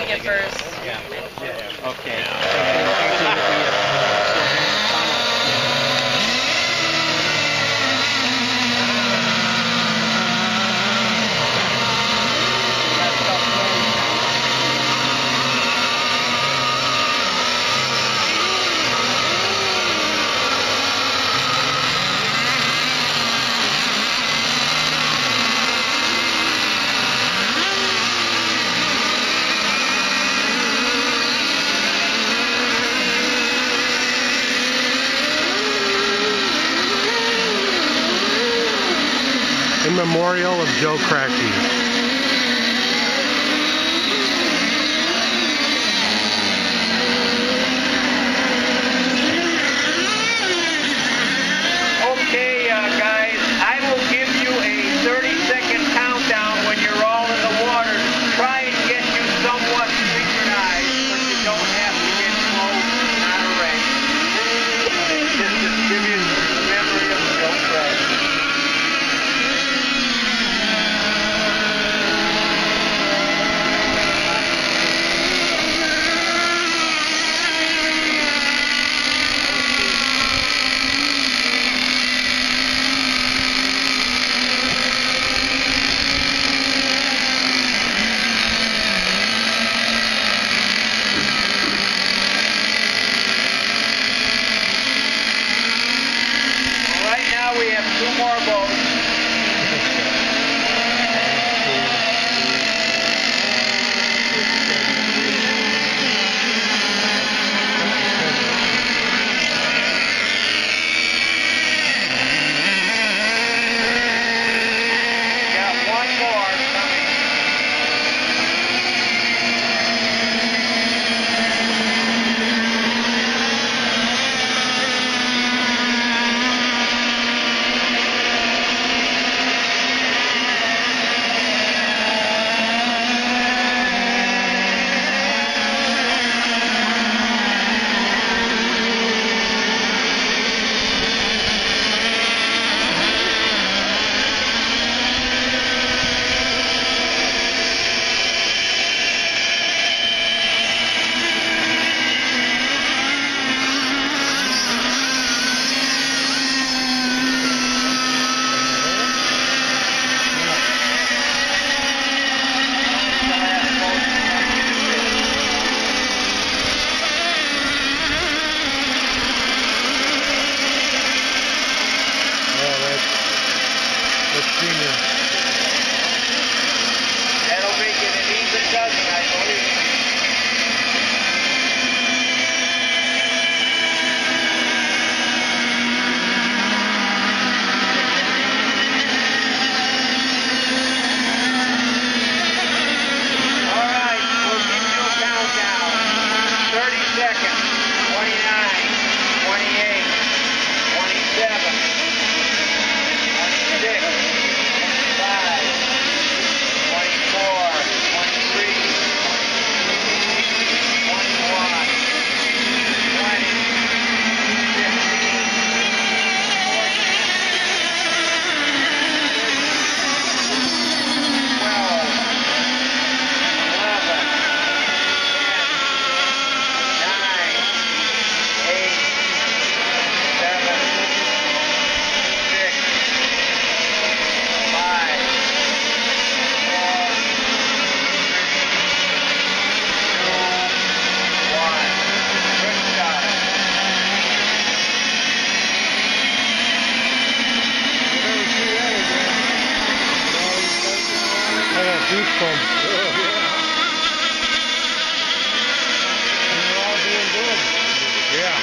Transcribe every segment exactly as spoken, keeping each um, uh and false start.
it first. Yeah. Yeah. Okay. In memorial of Joe Cracky. Okay, uh, guys, I will give you a thirty second countdown when you're all in the water. Try and get you somewhat synchronized, but you don't have to get close, not a wreck. Just to tribute to the memory of Joe Cracky. We have two more boats. Got one more coming. That'll make it an even dozen, I believe. All right, we'll give you a countdown. thirty seconds. twenty-nine, twenty-eight, twenty-seven, twenty-six, twenty-five, twenty-four, twenty-three, twenty-one, twenty, fifteen, fourteen, twelve, eleven, ten, nine, eight, seven, six, five, four, three, two, one. Good start. I got goosebumps. They're all doing good. Yeah.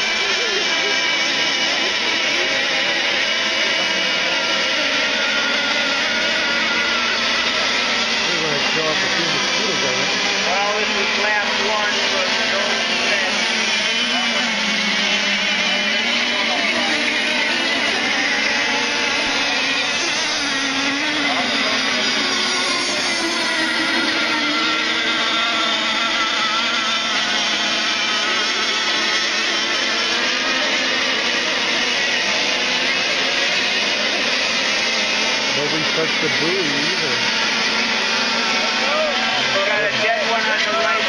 We're going to show up a few mosquitoes, I think. Well, this is last one for Joe Cracky. Nobody touched the buoy either. We got a dead one on the right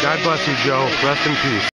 God bless you, Joe. Rest in peace.